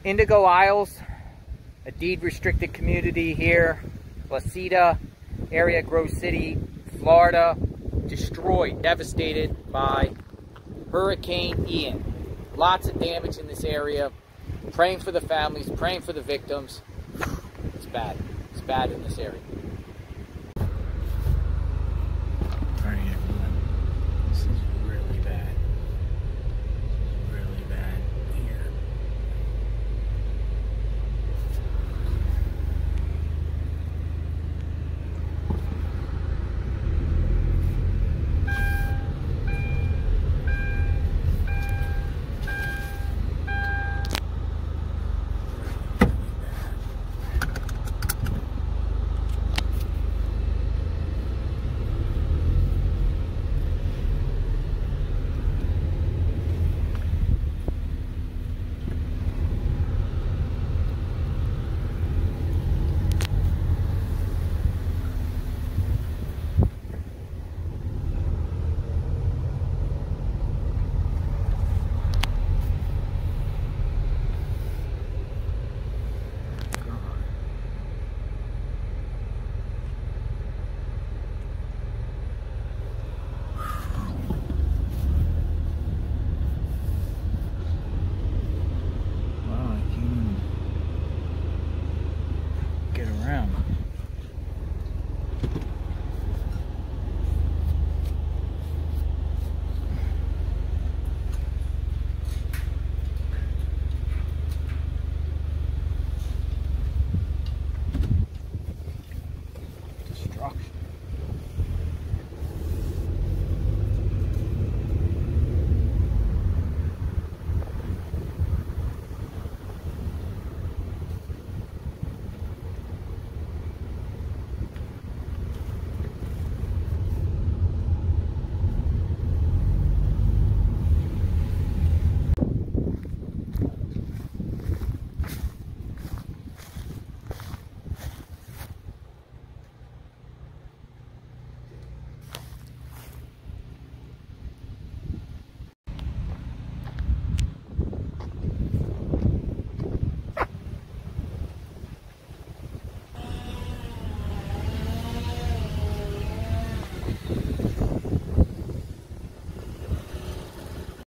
Indigo Isles, a deed-restricted community here. Placida area, Grove City, Florida, destroyed, devastated by Hurricane Ian. Lots of damage in this area. Praying for the families, praying for the victims. It's bad. It's bad in this area.